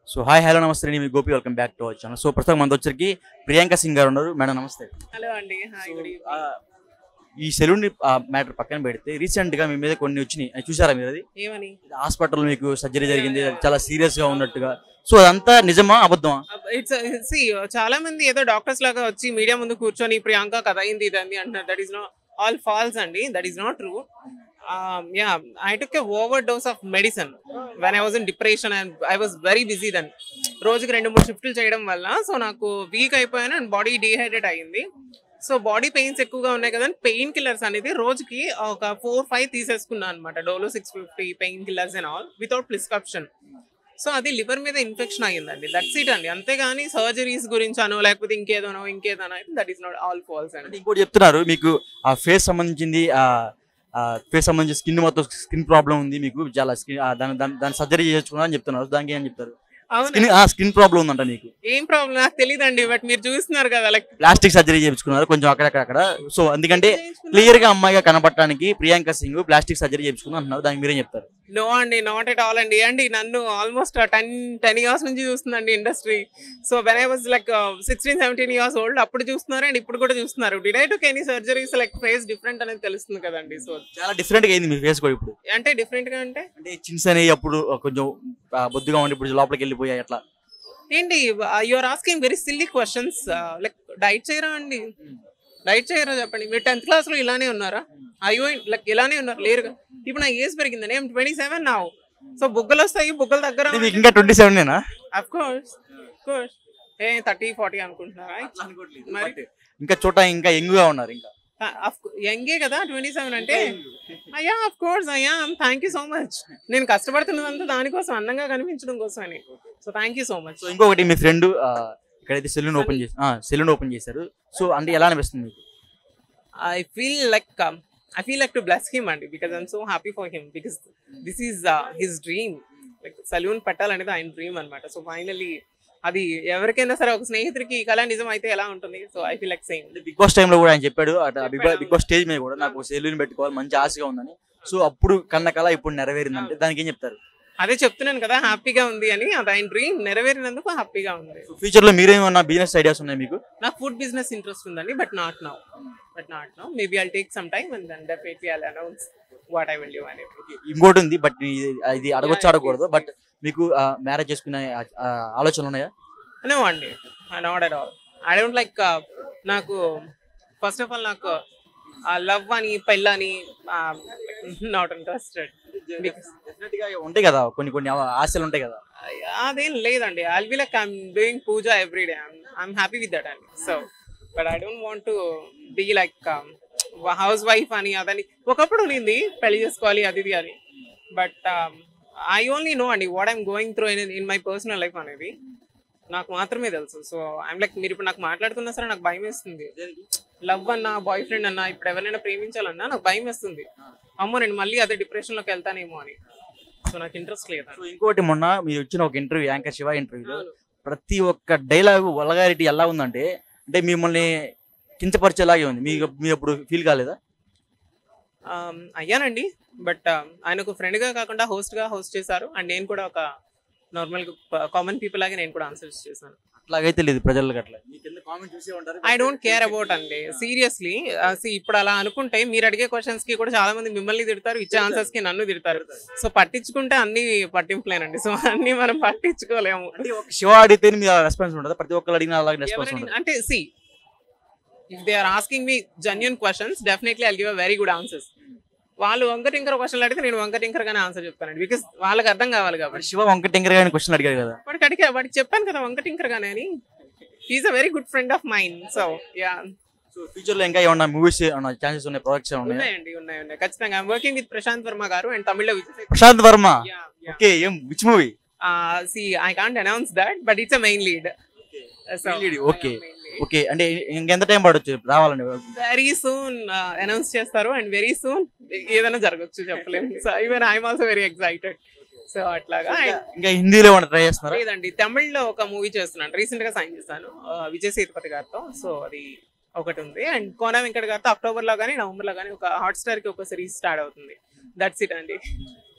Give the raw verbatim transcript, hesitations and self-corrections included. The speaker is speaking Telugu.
సో హాయ్ హలో నమస్తే అండి మీ Gopi welcome back to our channel. So ప్రస్తుతం మనతో వచ్చరికి ప్రియాంక సింగ్ గారు ఉన్నారు. మేడం నమస్తే. హలో అండి. Hi, good evening. ఆ, ఈ సెలూన్ మ్యాటర్ పక్కన పెడితే రీసెంట్ గా మీ మీద కొన్ని వచ్చినాయి, అది చూసారా మీరు? అది ఏమని? హాస్పిటల్ మీకు సర్జరీ జరిగింది, అది చాలా సీరియస్ గా ఉన్నట్టుగా. సో అదంతా నిజమా అబద్ధమా? ఇట్స్ సి చాలా మంది ఏదో డాక్టర్స్ లాగా వచ్చి మీడియా ముందు కూర్చొని ప్రియాంక కథ అయింది ఇదండి అంటున్నారు. That is not all false అండి. That is not true. Yeah I took a overdose of medicine when I was in depression and I was very busy then. రోజుకి రెండు మూడు షిఫ్ట్లు చేయడం వల్ల సో నాకు వీక్ అయిపోయాను అండ్ బాడీ డీహైడ్రేట్ అయ్యింది. సో బాడీ పెయిన్స్ ఎక్కువగా ఉన్నాయి కదా, పెయిన్ కిల్లర్స్ అనేది రోజుకి ఒక ఫోర్ ఫైవ్ తీసేసుకున్నాను అనమాట. Dolo six fifty painkillers and all without prescription. So అది లివర్ మీద ఇన్ఫెక్షన్ అయ్యిందండి. దట్స్ ఇట్ అండి. అంతేగాని సర్జరీస్ గురించి అనో లేకపోతే ఇంకేదనో ఇంకేదనో అయితే that is not all false అండి. ఇంకోటి చెప్తున్నారు, మీకు ఆ ఫేస్ సంబంధించింది, ఆ ఫేస్ సంబంధించి స్కిన్ మొత్తం స్కిన్ ప్రాబ్లం ఉంది మీకు, చాలా స్కిన్ దాని దాని సర్జరీ చేసుకున్నా అని చెప్తున్నారు. దానికి ఏం చెప్తారు? స్కిన్ స్కిన్ ప్రాబ్లం ఉందంట మీకు. ఏం ప్రాబ్లం నాకు తెలియదండి, బట్ మీరు చూస్తున్నారు కదా లైక్ ప్లాస్టిక్ సర్జరీ చేయించుకున్నారు కొంచెం అక్కడక్కడ. సో అందుకంటే క్లియర్ గా అమ్మాయిగా కనపడటానికి ప్రియాంక సింగ్ ప్లాస్టిక్ సర్జరీ చేయించుకున్నా అంటున్నారు. దానికి మీరేం చెప్తారు? నో అండి, నాట్ ఎట్ ఆల్ అండి. అండి నన్ను ఆల్మోస్ట్ టెన్ టెన్ ఇయర్స్ నుంచి చూస్తుందండి industry. So when I was like sixteen seventeen years old అప్పుడు చూస్తున్నారు అండ్ ఇప్పుడు కూడా చూస్తున్నారు. Did I took any surgeries like face different అనేది తెలుస్తుంది కదండి. సో చాలా డిఫరెంట్ గా అయింది మీ ఫేస్ కూడా ఇప్పుడు. అంటే డిఫరెంట్ గా అంటే అంటే చిన్స్ అనేవి అప్పుడు కొంచెం బొద్దుగా ఉండి ఇప్పుడు లోపలికి వెళ్ళిపోయాయి అట్లా. ఏంటి you are asking very silly questions. Like diet చేయరా అండి? డైట్ చేయరా చెప్పండి. మీరు టెన్త్ క్లాస్ లో ఇలానే ఉన్నారా? అయ్యో లైక్ ఇలానే ఉన్నారు లేరుగా. ఇప్పుడు నా ఏజ్ పెరిగింది, నేను ట్వంటీ సెవెన్ నా. సో బుగ్గలు వస్తాయి, బుగ్గల దగ్గర ఇంకా ట్వంటీ సెవెన్ నేనా? అఫ్ కోర్స్ కోర్స్ ఏ థర్టీ ఫార్టీ అనుకుంటున్నారా? మరి ఇంకా చోట ఇంకా యంగ్ గా ఉన్నారు. ఇంకా యంగే కదా ట్వంటీ సెవెన్ అంటే. అయ్యా అఫ్ కోర్స్ అయ్యా, థ్యాంక్ యూ సో మచ్. నేను కష్టపడుతున్నదంతా దానికోసం, అందంగా కనిపించడం కోసం అని. So thank you so much. So ఇంకొకటి, మీ ఫ్రెండ్ ఇక్కడైతే సెలూన్ ఓపెన్ చేసి సెలూన్ ఓపెన్ చేశారు. సో అంటే ఎలా అనిపిస్తుంది మీకు? I feel like um, I feel like to bless him and because I'm so happy for him because this is uh, his dream. Like saloon పెట్టాలనేది ఆయన డ్రీమ్ అన్నమాట. సో ఫైనల్లీ అది ఎవరికైనా సరే ఒక స్నేహితుడికి ఈ కళ నిజం అయితే ఎలా ఉంటుంది. So I feel like same. Bigg Boss టైంలో కూడా ఆయన చెప్పాడు, బిగ్ బాస్ స్టేజ్ మీద కూడా నాకు సెలూన్ పెట్టుకోవాలి మంచి ఆశగా ఉందని. సో అప్పుడు కన్న కళ ఇప్పుడు నెరవేరిందంటే దానికి ఏం చెప్తారు? అదే చెప్తున్నాను కదా, హ్యాపీగా ఉంది అని. అది ఆయన డ్రీమ్ నెరవేరినందుకు హ్యాపీగా ఉంది. ఫ్యూచర్ లో మీరేమన్నా బిజినెస్ ఐడియాస్ ఉన్నాయి మీకు? నాకు ఫుడ్ బిజినెస్ ఇంట్రెస్ట్ ఉందండి, but not now. But not now. Maybe I'll take some time and then definitely I'll announce what I will do అని. ఇంకోటి ఉంది, బట్ ఇది అడగొచ్చు అడగకూడదు, బట్ మీకు మ్యారేజ్ చేసుకునే ఆలోచనలు ఉన్నాయా? నో అండి, not at all. I don't like. నాకు ఫస్ట్ ఆఫ్ ఆల్ నాకు లవ్ అని పెళ్ళని నాట్ ఇంట్రెస్టెడ్. ఉంటాయి కదా కొన్ని కొన్ని ఆశలు ఉంటాయి కదా. అదేం లేదండి. I'll be like I'm doing puja every day. I'm happy with that అండి. So but I don't want to be like housewife అని అదని. ఒకప్పుడు ఉంది పెళ్లి చేసుకోవాలి అది ఇది అని, బట్ ఐ ఓన్లీ నో అండి what I'm going through in in my personal life అనేది నాకు మాత్రమే తెలుసు. సో ఐఎమ్ లైక్, మీరు ఇప్పుడు నాకు మాట్లాడుతున్నా సరే నాకు భయం వేస్తుంది. లవ్ అన్నా బాయ్ ఫ్రెండ్ అన్నా ఇప్పుడు ఎవరైనా ప్రేమించాలన్నా నాకు భయం వేస్తుంది. అమ్మో నేను మళ్ళీ అదే డిప్రెషన్ లోకి వెళ్తానేమో అని. సో నాకు ఇంట్రెస్ట్ లేదు. సో ఇంకోటి, మొన్న మీరు వచ్చిన ఒక ఇంటర్వ్యూ, యాంకర్ శివ ఇంటర్వ్యూలో ప్రతి ఒక్క డైలాగ్ వల్గారిటీ ఎలా ఉందంటే, అంటే మిమ్మల్ని కించపరిచేలాగే ఉంది. మీకు మీ అప్పుడు ఫీల్ కాలేదా? అయ్యానండి, బట్ ఆయన ఒక ఫ్రెండ్గా కాకుండా హోస్ట్గా హోస్ట్ చేశారు అండ్ నేను కూడా ఒక నార్మల్ కామన్ పీపుల్ లాగే నేను కూడా ఆన్సర్స్ చేశాను. అట్లాగైతే లేదు ప్రజలకు. అట్లా ఐ డోంట్ కేర్ అబౌట్ అండి సీరియస్లీ. ఇప్పుడు అలా అనుకుంటే మీరు అడిగే క్వశ్చన్స్ కి కూడా చాలా మంది మిమ్మల్ని తిడతారు, ఇచ్చే ఆన్సర్స్ కి నన్ను తిడతారు. సో పట్టించుకుంటే అన్ని పట్టింపులేనండి. సో అన్ని మనం పట్టించుకోలేము. శివ అడిగితే రెస్పాన్స్ ఉండదు, ప్రతి ఒక్కరు అడిగిన అలాగే రెస్పాన్స్ ఉండదు. అంటే see if they are asking me genuine questions definitely I'll give a very good answers. వాళ్ళు వంక టింకర్ క్వశ్చన్లు అడిగితే నేను వంక టింకర్ గానే ఆన్సర్ చెప్తానండి, బికాస్ వాళ్ళకి అర్థం కావాలి కాబట్టి. శివ వంక టింకర్ గానే క్వశ్చన్ అడిగారు కదా, వాడికి అడిగా వాడికి చెప్పాను కదా వంక టింకర్ గానే అని. He is a very good friend of mine. So yeah. So future లో ఇంకా ఏమన్నా మూవీస్ ఛాన్సెస్ ఉన్నాయి, ప్రాజెక్ట్స్ ఉన్నాయి? ఉన్నాయండి, ఉన్నాయి ఉన్నాయి ఖచ్చితంగా. I'm working with Prashanth Varma గారు అండ్ తమిళ్లో విజయ్. ప్రశాంత్ వర్మ, ఓకే. ఏం which movie? See I can't announce that, but it's a main lead. Okay okay. అంటే ఇంకెంత టైం పడొచ్చు రావాలండి? వెరీ సూన్ అనౌన్స్ చేస్తారు అండ్ వెరీ సూన్ ఏదైనా జరగచ్చు, చెప్పలేము. So even I'm also very excited. So అట్లాగా. ఇంకా హిందీలో ఏమైనా ట్రై చేస్తున్నారా? లేదండి, తమిళ్లో ఒక మూవీ చేస్తున్నాను, రీసెంట్ గా సైన్ చేశాను విజయ్ సేతుపతి గారితో. సో అది ఒకటి ఉంది అండ్ కోన వెంకట్ గారితో అక్టోబర్ లో కానీ నవంబర్ లో కానీ ఒక హాట్ స్టార్ కి ఒక సిరీస్ స్టార్ట్ అవుతుంది. దట్స్ ఇట్ అండి.